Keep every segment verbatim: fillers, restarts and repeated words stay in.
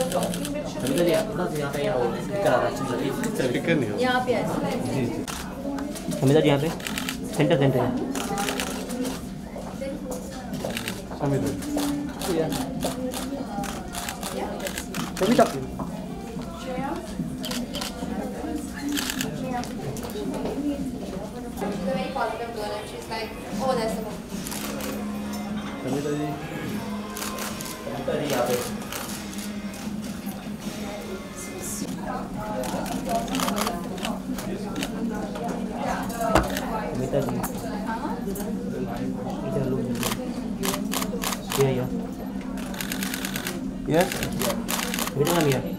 समिता जी थोड़ा सा यहाँ पे यहाँ स्पीकर आ रहा है स्पीकर नहीं हो यहाँ पे जी जी समिता जी यहाँ पे centre centre Samita Samita very positive girl and she's like, oh that's the one. Samita ji Samita ji यहाँ पे समिता जी इधर लोग ये ये ये बेटा नाम ये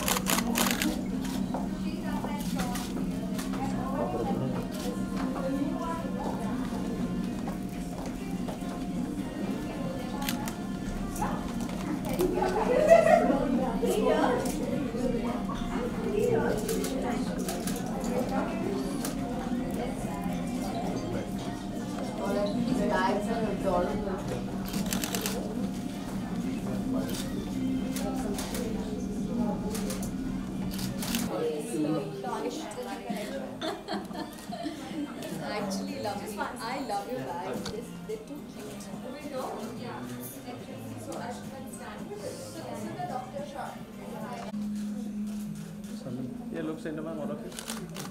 Actually love it. I love your bag. They're too cute. So I should stand with it. So this is the doctor shot. ये look center में all of you.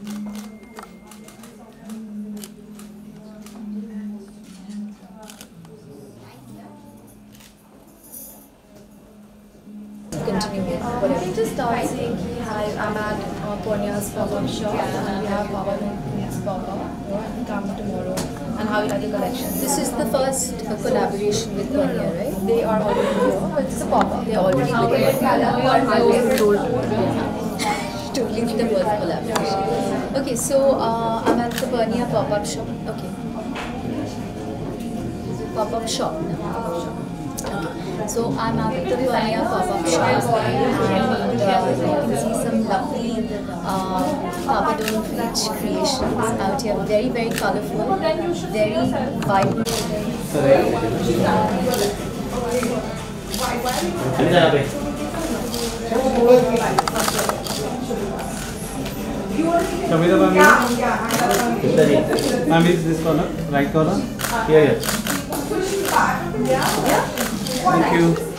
Continue. Uh, we can just start saying, hi, I'm at uh, Ponya's pop-up shop and we have Papa Meets Papa and come tomorrow. And how you like the collection? This is the first uh, collaboration with Ponya, right? They are already here, but it's a pop-up. They are already here. Totally the first collaboration. Okay, so uh, I'm at the Ponya pop-up shop. Okay. Pop-up shop. No? Okay. So I'm at the Ponya pop-up shop and uh, you can see some lovely uh, Papa Don't Reach creations out here. Very, very colorful, very vibrant. Shamita ma'am, ma'am is this corner, right corner? Here, here. Thank you.